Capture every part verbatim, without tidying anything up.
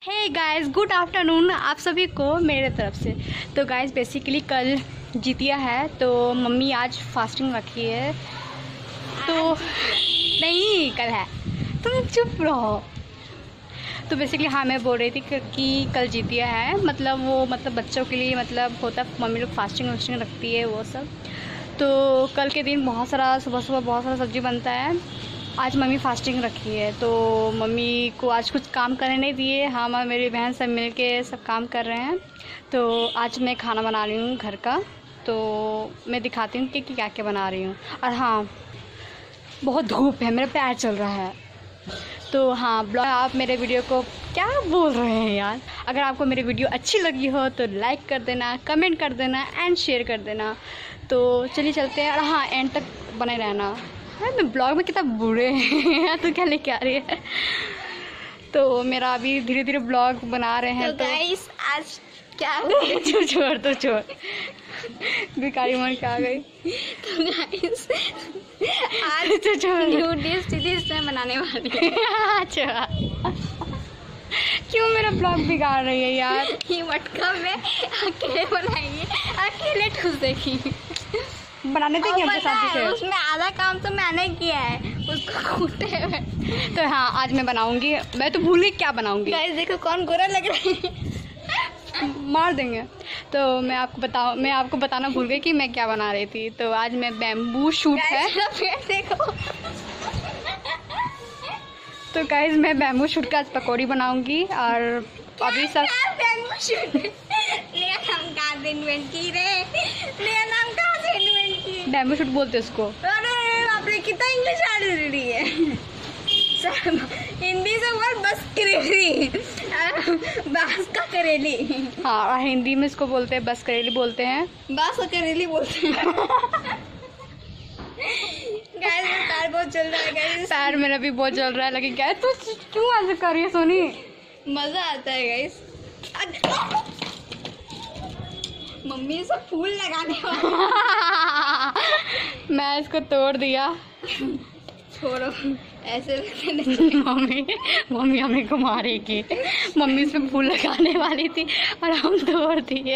Hey guys, good afternoon आप सभी को मेरे तरफ से। तो गाइस बेसिकली कल जितिया है तो मम्मी आज फास्टिंग रखी है। तो नहीं, कल है, तुम चुप रहो। तो बेसिकली हाँ, मैं बोल रही थी कि कल जितिया है, मतलब वो मतलब बच्चों के लिए मतलब होता है, मम्मी लोग फास्टिंग वास्टिंग रखती है वो सब। तो कल के दिन बहुत सारा सुबह सुबह बहुत सारा सब्ज़ी बनता है। आज मम्मी फास्टिंग रखी है तो मम्मी को आज कुछ काम करने नहीं दिए। हम और मेरी बहन सब मिलके सब काम कर रहे हैं। तो आज मैं खाना बना रही हूँ घर का, तो मैं दिखाती हूँ कि क्या क्या बना रही हूँ। और हाँ, बहुत धूप है, मेरा पैर चल रहा है। तो हाँ ब्लॉग, आप मेरे वीडियो को क्या बोल रहे हैं यार। अगर आपको मेरी वीडियो अच्छी लगी हो तो लाइक कर देना, कमेंट कर देना एंड शेयर कर देना। तो चलिए चलते हैं। और हाँ, एंड तक बने रहना। मैं ब्लॉग में कितना बुरे हैं तो क्या लेके आ रही है। तो मेरा अभी धीरे धीरे ब्लॉग बना रहे हैं। तो गाइस आज क्या छोड़ छोड़ तो छोड़ भिखारी मन क्या आ गई। तो गाइस आज तो छोड़ न्यू डिश डिश मैं बनाने वाली हूं। अच्छा, क्यों मेरा ब्लॉग बिगाड़ रही है यार। ये मटका में अकेले बनाएंगे, अकेले ठूसेगी। बनाने थे क्या साथी से? उसमें आधा काम तो मैंने किया है, उसको कूटे हुए। तो हाँ, आज मैं बनाऊंगी। मैं तो भूल गई क्या बनाऊंगी। गाइस देखो कौन गोरा लग रहा है। मार देंगे। तो मैं आपको बताऊं, मैं आपको बताना भूल गई कि मैं क्या बना रही थी। तो आज मैं बैम्बू शूट है देखो। तो गाइस मैं बैम्बू शूट का आज पकौड़ी बनाऊंगी। और अभी सब बैम्बू शूट नया नाम का इन्वेंट की रे, नया नाम का इन्वेंट की, बैम्बू शूट बोलते उसको। अरे बाप रे, कितना इंग्लिश आ रही है। हिंदी से बोल बस करेली, बस का करेली। हाँ, हिंदी में इसको बोलते हैं बस करेली बोलते हैं, बस करेली बोलते हैं। गाइस मेरा पैर बहुत चल रहा है। गाइस पैर मेरा भी बहुत चल रहा है। लेकिन क्या तू क्यों ऐसे कर रही है सोनी? मजा आता है गाइस। मम्मी से फूल लगाने वाला मैं इसको तोड़ दिया। छोड़ो, ऐसे मम्मी मम्मी हमें को मारेगी। मम्मी इसमें फूल लगाने वाली थी और हम तोड़ दिए।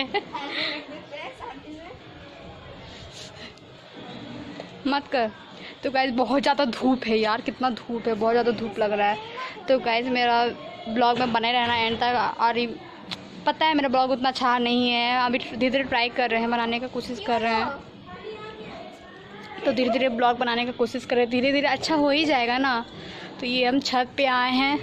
मत कर। तो गाइस बहुत ज़्यादा धूप है यार, कितना धूप है, बहुत ज़्यादा धूप लग रहा है। तो गाइस मेरा ब्लॉग में बने रहना एंड तक। और पता है मेरा ब्लॉग उतना अच्छा नहीं है, अभी धीरे धीरे ट्राई कर रहे हैं, बनाने का कोशिश कर रहे हैं। तो धीरे धीरे ब्लॉग बनाने का कोशिश कर रहे हैं, धीरे धीरे अच्छा हो ही जाएगा ना। तो ये हम छत पे आए हैं।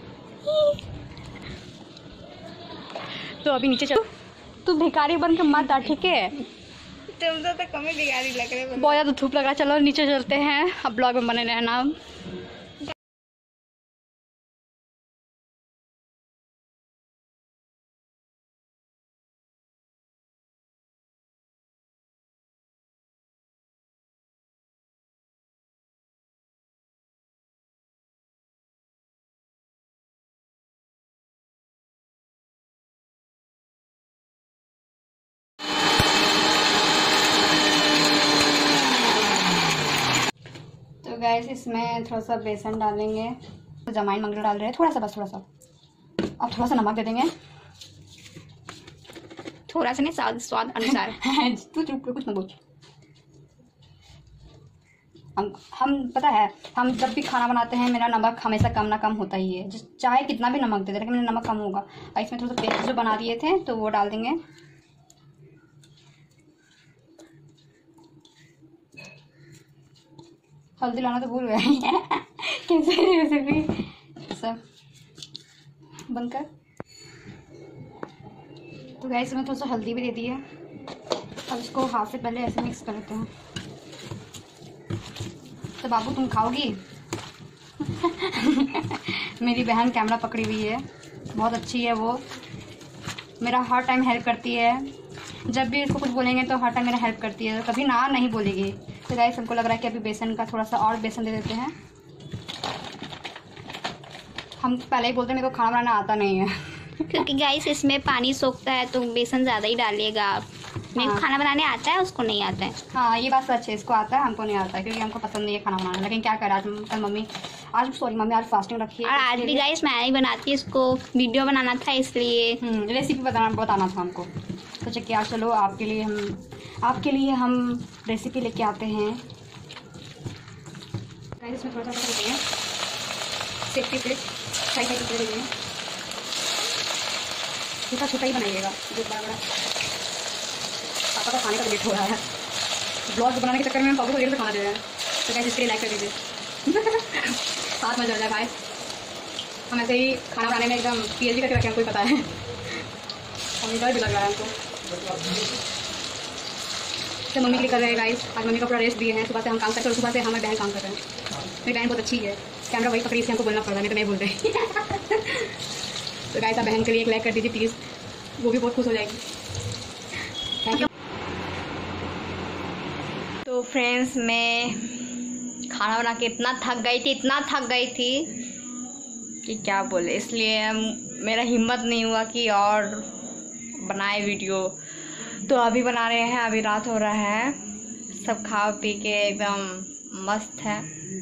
तो अभी नीचे चलो। तू भिखारी बन के मत आ, ठीक है? तुम तो कम ही भिखारी लग रहे हो, बहुत ज़्यादा धूप लगा। चलो नीचे चलते हैं, अब ब्लॉग में बने रहना। तो गैस इसमें थोड़ा सा बेसन डालेंगे, तो जमाइन मंगल डाल रहे हैं, थोड़ा सा, बस थोड़ा सा। और थोड़ा सा नमक दे देंगे, थोड़ा सा नहीं, स्वाद स्वाद अनुसार। तू चुप कुछ ना बोल। हम हम पता है, हम जब भी खाना बनाते हैं मेरा नमक हमेशा कम ना कम होता ही है, चाहे कितना भी नमक दे दे, लेकिन मेरा नमक कम होगा। और इसमें थोड़ा सा पेस्ट जो बना दिए थे तो वो डाल देंगे। हल्दी लाना तो भूल गए। कैसे रेसिपी सब बनकर। तो गाइस इसमें थोड़ा सा हल्दी भी दे दी है। अब इसको हाथ से पहले ऐसे मिक्स कर लेते हैं। तो बाबू तुम खाओगी? मेरी बहन कैमरा पकड़ी हुई है, बहुत अच्छी है वो, मेरा हर टाइम हेल्प करती है। जब भी इसको कुछ बोलेंगे तो हर टाइम मेरा हेल्प करती है, कभी ना नहीं बोलेगी। तो गाइस हमको लग रहा है कि अभी बेसन का थोड़ा सा और बेसन दे देते हैं। हम पहले ही बोलते हैं मेरे को खाना बनाना आता नहीं है। क्योंकि गाइस इसमें पानी सोखता है तो बेसन ज़्यादा ही डालिएगा आप। मेरे को खाना बनाने आता है, उसको नहीं आता है। हाँ ये बात सच है, इसको आता है, हमको नहीं आता है क्योंकि हमको पसंद नहीं है खाना बनाना। लेकिन क्या करें, आज कल मम्मी आज सॉरी मम्मी आज फास्टिंग रखी है और आज भी गाइस मैं ही बनाती हूँ, इसको वीडियो बनाना था इसलिए रेसिपी बताना बताना था हमको। तो चलिए आज चलो आपके लिए हम आपके लिए हम रेसिपी लेके आते हैं। इसमें थोड़ा सा देंगे सेफ्टी प्लेट, फ्राई फ्राई टुकड़े देंगे, छोटा छोटा ही बनाइएगा, जो बड़ा बड़ा। पापा का खाने का लेट हो रहा है, ब्लॉग बनाने के चक्कर में पापा को लेट से खाना दे रहे हैं। तो गाइस इसके लिए लाइक कर दीजिए। साथ में चल रहा है भाई, हम ऐसे ही खाना बनाने में एकदम पीएचडी करके रखे हैं, कोई पता है। मम्मी डर भी लग रहा है हमको। तो मम्मी के लिए कर रहे हैं गाइस, आज मम्मी का पूरा रेस्ट दिए हैं। सुबह से हम काम करते हैं और सुबह से हमारी बहन काम कर रहे हैं। मेरी बहन बहुत अच्छी है, कैमरा वही पकड़ी से हमको बोलना पड़ रहा है, नहीं तो मैं बोल रही। तो गाइस आप बहन के लिए एक लाइक कर दीजिए प्लीज़, वो भी बहुत खुश हो जाएगी। Thank you. तो फ्रेंड्स मैं खाना बना के इतना थक गई थी, इतना थक गई थी कि क्या बोले, इसलिए मेरा हिम्मत नहीं हुआ कि और बनाए वीडियो। तो अभी बना रहे हैं, अभी रात हो रहा है, सब खा पी के एकदम मस्त है।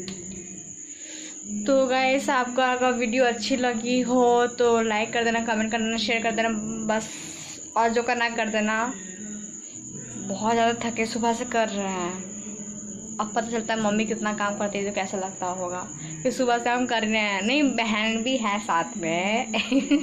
तो गाइस आपको अगर वीडियो अच्छी लगी हो तो लाइक कर देना, कमेंट कर देना, शेयर कर देना बस, और जो करना कर देना। बहुत ज़्यादा थके सुबह से कर रहे हैं, अब पता चलता है मम्मी कितना काम करती है तो कैसा लगता होगा कि सुबह से हम कर रहे हैं। नहीं बहन भी है साथ में।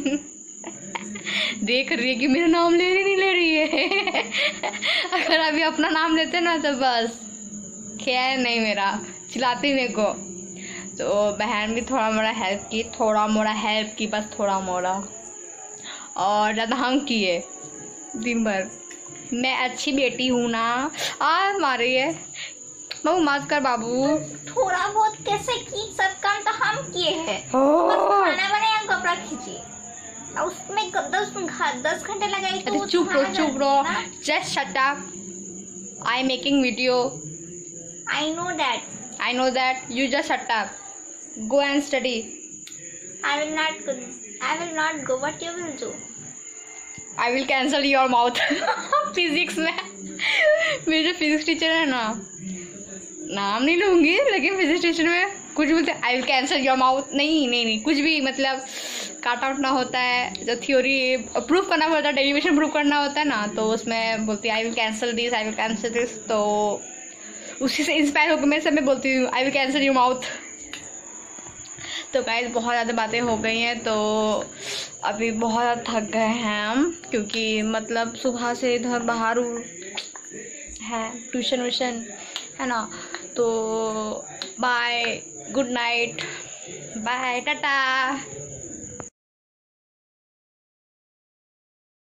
देख रही है कि मेरा नाम ले रही नहीं ले रही है। अगर अभी अपना नाम लेते ना तो बस खैर नहीं, मेरा चिल्लाती मेरे को। तो बहन भी थोड़ा मोड़ा हेल्प की, थोड़ा मोड़ा हेल्प की, बस थोड़ा मोड़ा, और ज़्यादा हम किए दिन भर। मैं अच्छी बेटी हूँ ना। आ मारी है बाबू, मत कर बाबू। थोड़ा बहुत कैसे की, सब काम तो हम किए हैं। बस खाना बनाया, कपड़ा खींची, उसमें दस दस घंटे लगाए। तो चुप रहो चुप रहो, just shut up, I am making video. I know that I know that you just shut up, go and study. I will not I will not go, what you will do? I will cancel your mouth. Physics में मेरे जो physics teacher है ना, नाम नहीं लूँगी, लेकिन physics teacher में कुछ बोलते I will cancel your mouth. नहीं नहीं नहीं कुछ भी, मतलब काट आउट ना होता है, जो थ्योरी प्रूफ करना होता है, डेरिवेशन प्रूफ करना होता है ना, तो उसमें बोलती है I will cancel this, I will cancel this. तो उसी से इंस्पायर होकर मैं सब में बोलती हूँ I will cancel your mouth. तो गाइस बहुत ज़्यादा बातें हो गई हैं, तो अभी बहुत ज़्यादा थक गए हैं हम, क्योंकि मतलब सुबह से इधर बाहर है ट्यूशन व्यूशन है ना। तो bye, good night, bye, Tata.